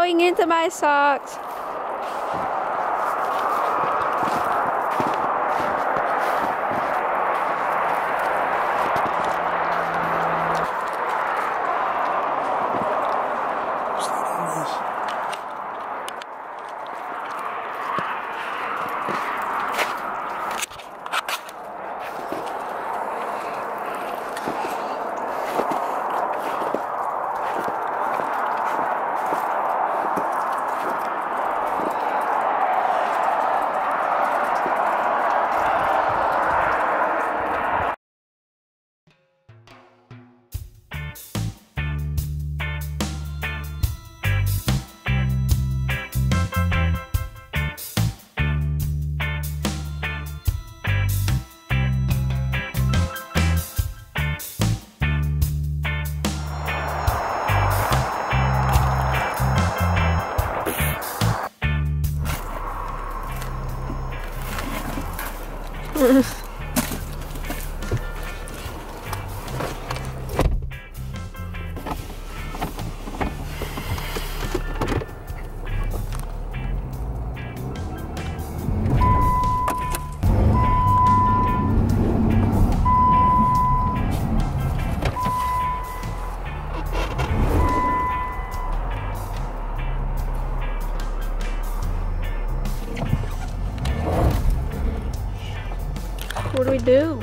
going into my socks. What do we do?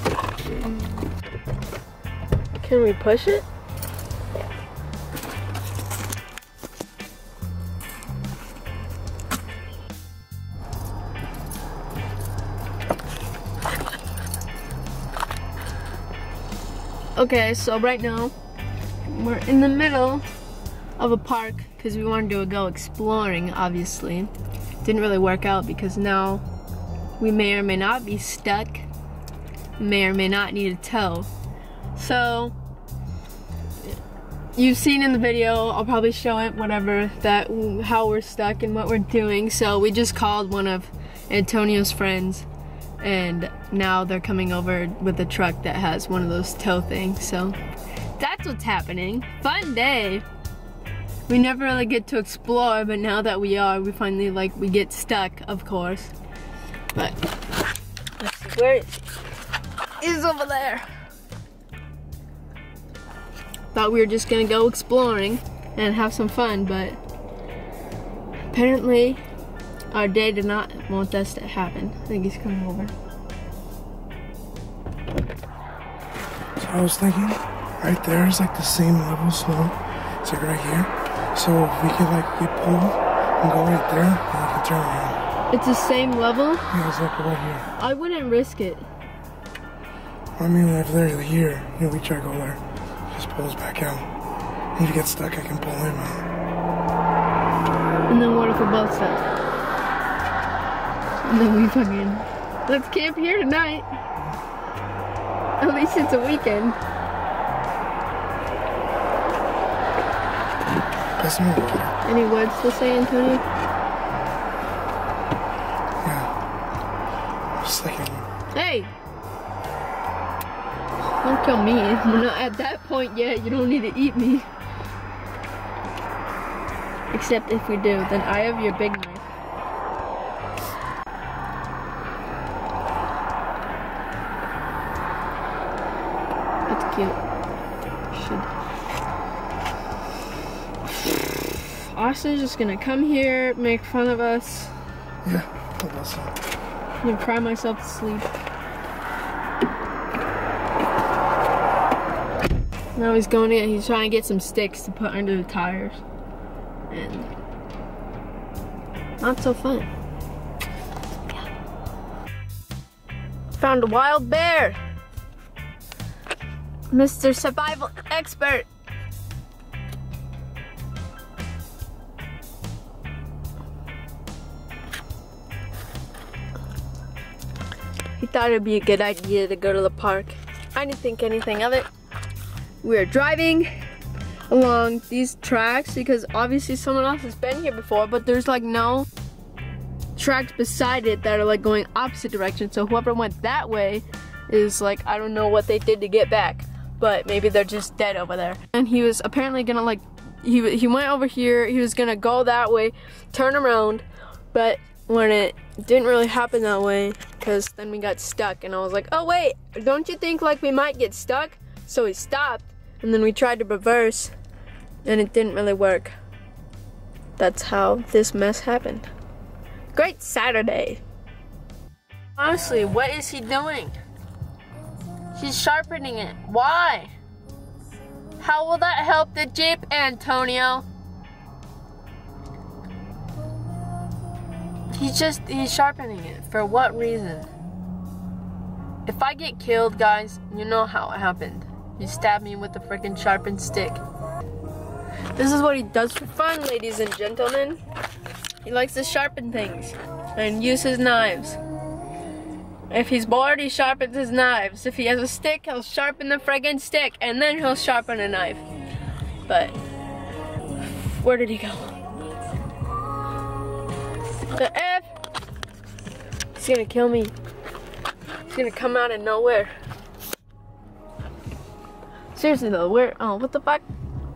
Can we push it? Okay, so right now we're in the middle of a park because we wanted to go exploring, obviously. Didn't really work out because now we may or may not be stuck, may or may not need a tow. So, you've seen in the video, I'll probably show it, whatever, that how we're stuck and what we're doing. So we just called one of Antonio's friends, and now they're coming over with a truck that has one of those tow things. So that's what's happening. Fun day. We never really get to explore, but now that we are, we finally, like, we get stuck, of course. But let's see, where is it? It's over there. Thought we were just gonna go exploring and have some fun, but apparently our day did not want this to happen. I think he's coming over. So I was thinking, right there is like the same level slope. It's like right here. So if we could like get pulled and go right there, and we can turn around. It's the same level? Yeah, it's like right here. I wouldn't risk it. I mean, if they're here, you know, we try to go there. Just pull us back out. And if you get stuck, I can pull him out. And then what if we're both stuck? And then we fucking... Let's camp here tonight. At least it's a weekend. Any words to say, Antonio? Yeah. Just like hey! Don't kill me. We're not at that point yet. You don't need to eat me. Except if we do, then I have your big knife. That's cute. Austin's just gonna come here, make fun of us. Yeah, I guess so. I'm gonna cry myself to sleep. Now he's trying to get some sticks to put under the tires. And not so fun. Found a wild bear. Mr. Survival Expert. He thought it'd be a good idea to go to the park. I didn't think anything of it. We are driving along these tracks because obviously someone else has been here before, but there's like no tracks beside it that are like going opposite direction. So whoever went that way is like, I don't know what they did to get back, but maybe they're just dead over there. And he was apparently gonna like he went over here. He was gonna go that way, turn around, but when it didn't really happen that way, because then we got stuck, and I was like, oh wait, don't you think like we might get stuck? So we stopped, and then we tried to reverse, and it didn't really work. That's how this mess happened. Great Saturday. Honestly, what is he doing? He's sharpening it. Why? How will that help the Jeep, Antonio? He's sharpening it. For what reason? If I get killed, guys, you know how it happened. He stabbed me with a freaking sharpened stick. This is what he does for fun, ladies and gentlemen. He likes to sharpen things and use his knives. If he's bored, he sharpens his knives. If he has a stick, he'll sharpen the friggin' stick, and then he'll sharpen a knife. But where did he go? The F! He's gonna kill me. He's gonna come out of nowhere. Seriously though, where? Oh, what the fuck?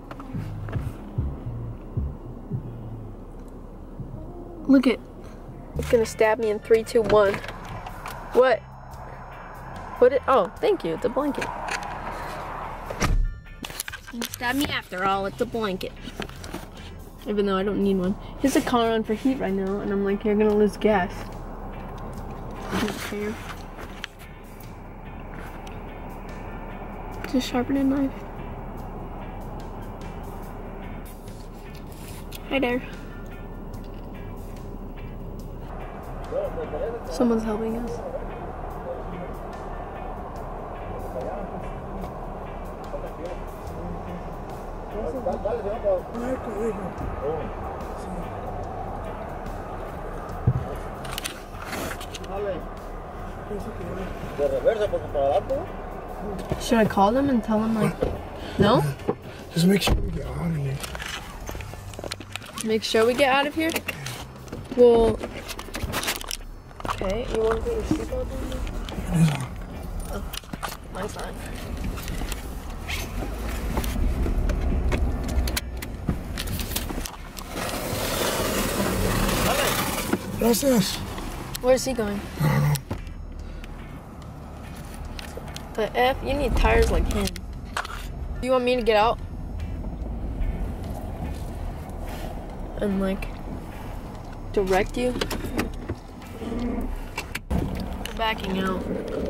Look it. It's gonna stab me in 3, 2, 1. What? Oh, thank you. It's a blanket. You stabbed me after all. It's a blanket. Even though I don't need one. Here's a car on for heat right now, and I'm like, you're gonna lose gas. I don't care. Just sharpen a knife. Hi there. Someone's helping us. Should I call them and tell them like, no? Just make sure we get out of here. Make sure we get out of here? Well, okay, you want to put your seatbelt on? It is on. Oh, mine's on. What's this? Where's he going? I don't know. The F? You need tires like him. Do you want me to get out? And like, direct you? We're backing out.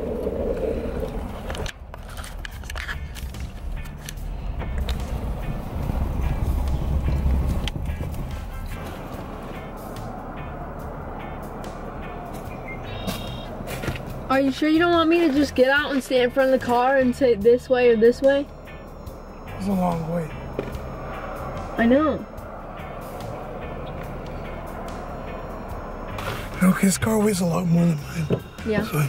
Are you sure you don't want me to just get out and stand in front of the car and say this way or this way? It's a long way. I know. Okay, his car weighs a lot more than mine. Yeah. So,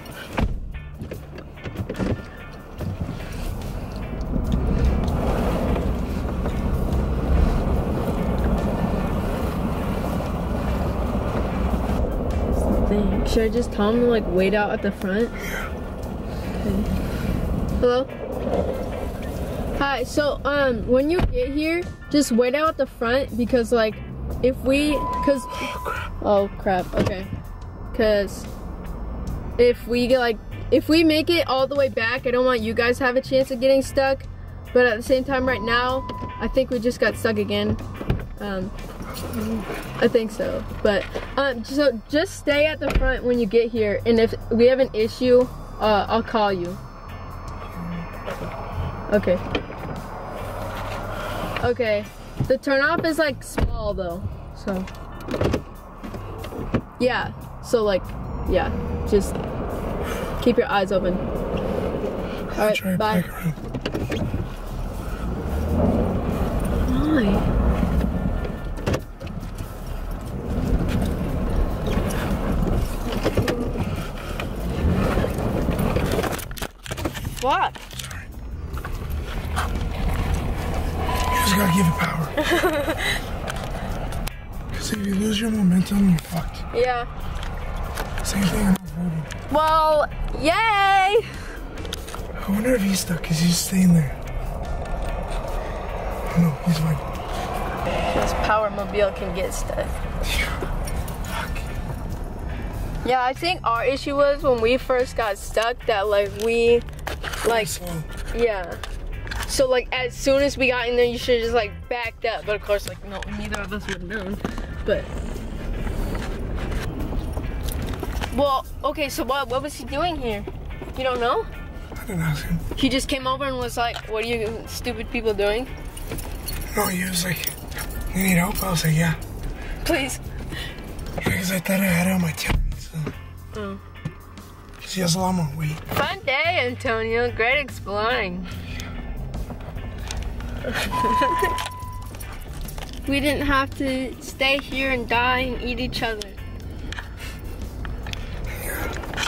should I just tell him to like wait out at the front? yeah. Okay. Hello? Hi, so when you get here, just wait out at the front because like if we, oh crap, okay. Cause if we get like, if we make it all the way back, I don't want you guys to have a chance of getting stuck. But at the same time right now, I think we just got stuck again. I think so, but so just stay at the front when you get here, and if we have an issue, I'll call you. Okay. Okay. The turnoff is like small though, so yeah. So like, yeah. Just keep your eyes open. All right. Bye. Why? What? Sorry. You just gotta give it power. Because if you lose your momentum, you're fucked. Yeah. Same thing on roading. Well, yay! I wonder if he's stuck because he's staying there. Oh no, he's fine. This power mobile can get stuck. Yeah, I think our issue was when we first got stuck that yeah. So like as soon as we got in there, you should have just like backed up. But of course, like no, neither of us would have known. But well, okay. So what was he doing here? You don't know? I didn't ask him. He just came over and was like, "What are you stupid people doing?" No, he was like, "You need help?" I was like, "Yeah." Please. Because I thought I had it on my tailgate. So. She has a lot more weight. Fun day, Antonio. Great exploring. We didn't have to stay here and die and eat each other. Yeah.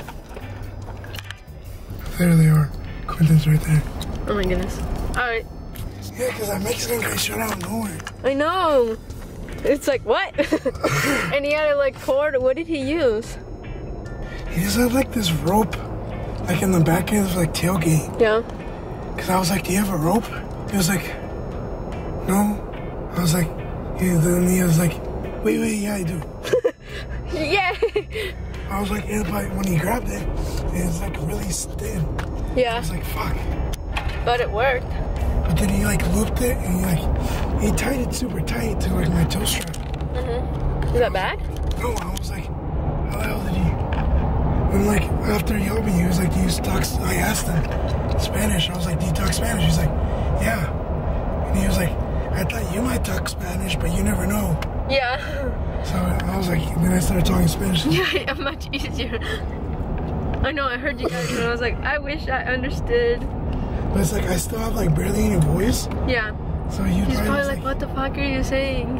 There they are. Quentin's right there. Oh my goodness. Alright. Yeah, because that Mexican guy showed out of nowhere. I know. It's like, what? And he had a like cord. What did he use? He just had like this rope, like in the back end of like tailgate. Yeah. Because I was like, "Do you have a rope?" He was like, "No." I was like, then he was like, wait, yeah, I do. Yeah. I was like, yeah, but when he grabbed it, it was like really thin. Yeah. I was like, fuck. But it worked. But then he like looped it and he tied it super tight to like my toe strap. Is that bad? No, I was like, how the hell did he? And like after he helped me, he was like, "Do you talk?" I asked him Spanish. I was like, "Do you talk Spanish?" He's like, "Yeah." And he was like, "I thought you might talk Spanish, but you never know." Yeah. So I was like, then I started talking Spanish. Yeah, much easier. I know, I heard you guys and I was like, I wish I understood. But it's like, I still have like barely any voice. Yeah. So he's probably like, what the fuck are you saying?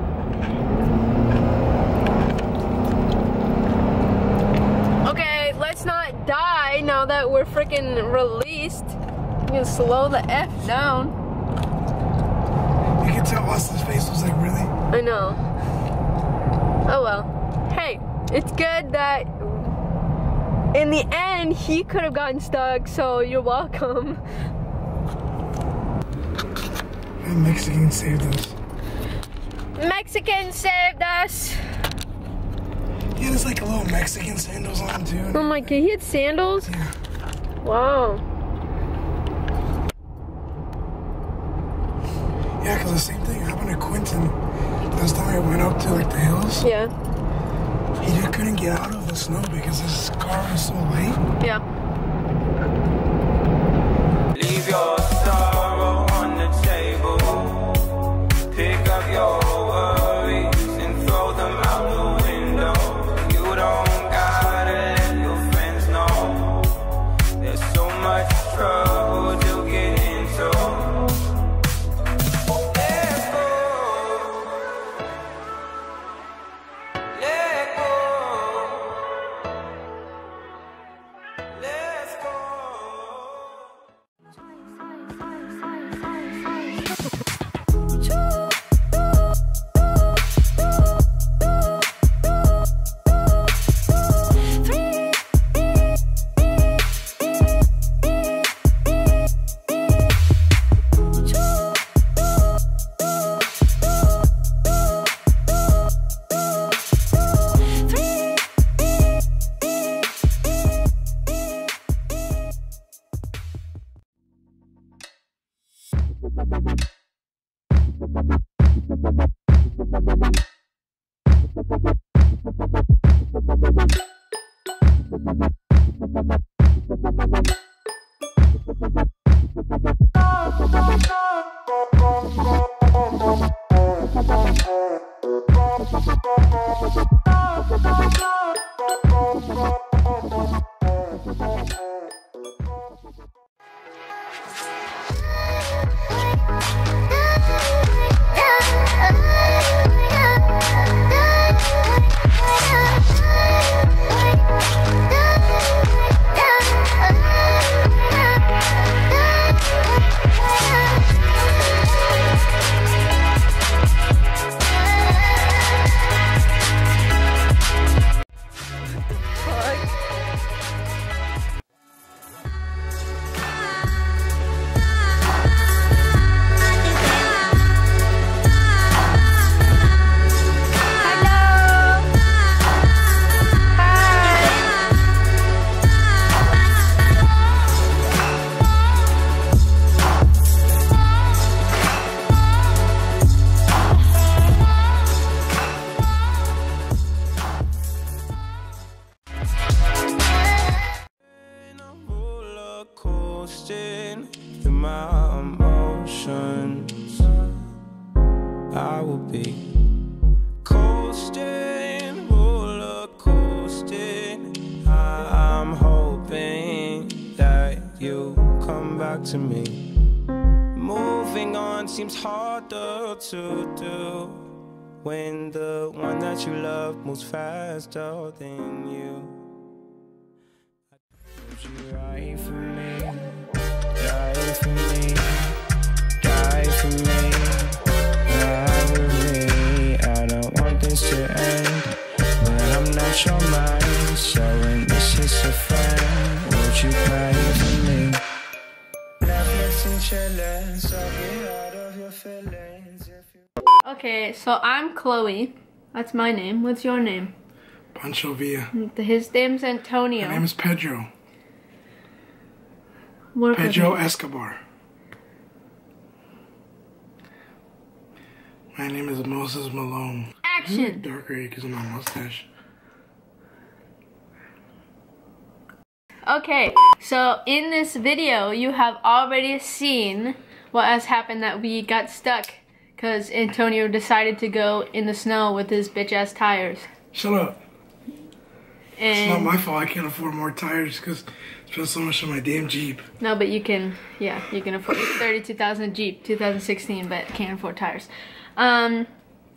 Okay, let's not die now that we're freaking released. I'm gonna slow the F down. You can tell Austin's face was like, really? I know. Oh well. Hey, it's good that in the end he could have gotten stuck, so you're welcome. The Mexican saved us. Mexican saved us. He had like a little Mexican sandals on too. Oh my god, he had sandals? Yeah. Wow. Yeah, because the same thing happened to Quentin. Last time I went up to like the hills. Yeah. He just couldn't get out of the snow because his car was so light. Yeah. Leave your sorrow on the table. Pick up your worries and throw them out the window. You don't gotta let your friends know. There's so much trouble to get into. Yeah. coursing through my emotions. I will be coasting, roller coasting. I'm hoping that you come back to me. Moving on seems harder to do when the one that you love moves faster than you. Would you ride for me? Die for me? Die for me? Ride with me? I don't want this to end, but I'm not your mind. So when this is a friend, would you cry for me? Netflix and chillin', so get out of your feelings if you... Okay, so I'm Chloe. That's my name. What's your name? Pancho Villa. His name's Antonio. My name is Pedro. What Pedro Escobar. My name is Moses Malone. Action! Darker because of my mustache. Okay, so in this video, you have already seen what has happened, that we got stuck because Antonio decided to go in the snow with his bitch-ass tires. Shut up. And It's not my fault I can't afford more tires because I spent so much on my damn Jeep. no, but you can, yeah, you can afford a 32,000 Jeep, 2016, but can't afford tires. And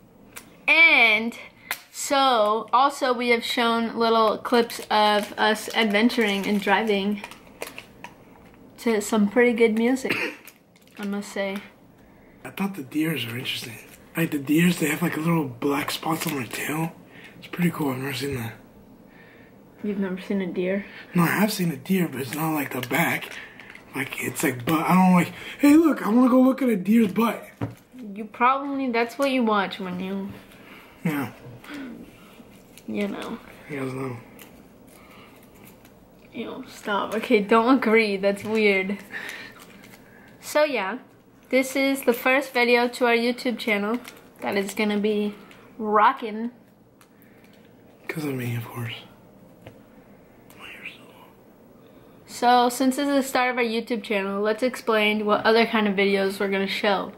so, also we have shown little clips of us adventuring and driving to some pretty good music, I must say. I thought the deers were interesting. Like the deers, they have like little black spots on their tail. It's pretty cool. I've never seen that. You've never seen a deer? No, I have seen a deer, but it's not like the back. Like, it's like butt. I don't like, hey look, I want to go look at a deer's butt. You probably, that's what you watch when you, Yeah, you know. you guys know. Ew, stop. Okay, don't agree. That's weird. So yeah, this is the first video to our YouTube channel that is gonna be rocking. Because of me, of course. So since this is the start of our YouTube channel, let's explain what other kind of videos we're gonna show.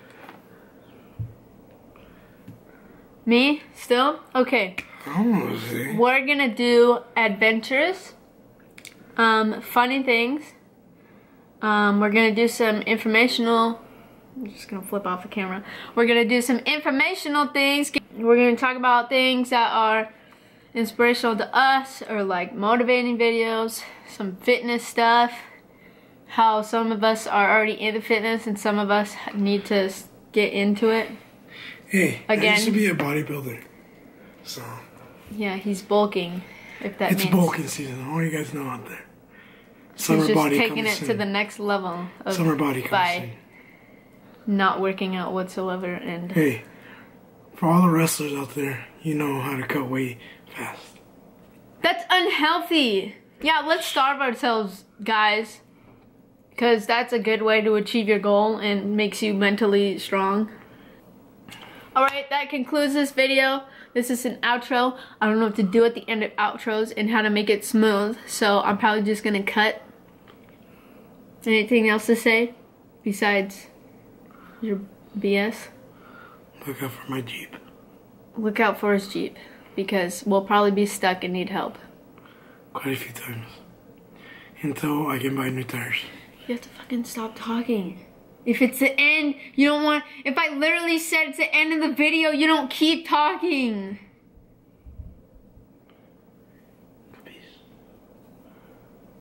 Me? Still? Okay. I don't know what to say. We're gonna do adventures, funny things. We're gonna do some informational. I'm just gonna flip off the camera. We're gonna do some informational things. We're gonna talk about things that are inspirational to us, or like motivating videos, some fitness stuff. How some of us are already into fitness and some of us need to get into it. Hey, Again. I used to be a bodybuilder. So, Yeah, he's bulking, if that it's means. bulking season. All you guys know out there. He's Summer just body taking comes it to soon. the next level of Summer body comes by soon. not working out whatsoever. And Hey, for all the wrestlers out there, you know how to cut weight fast. that's unhealthy. Yeah, let's starve ourselves, guys, because that's a good way to achieve your goal and makes you mentally strong. Alright, that concludes this video. This is an outro. I don't know what to do at the end of outros and how to make it smooth, so I'm probably just gonna cut. Anything else to say besides your BS? Look out for my Jeep. Look out for his Jeep, because we'll probably be stuck and need help. Quite a few times. Until I can buy new tires. You have to fucking stop talking. If it's the end, you don't want... If I literally said it's the end of the video, you don't keep talking.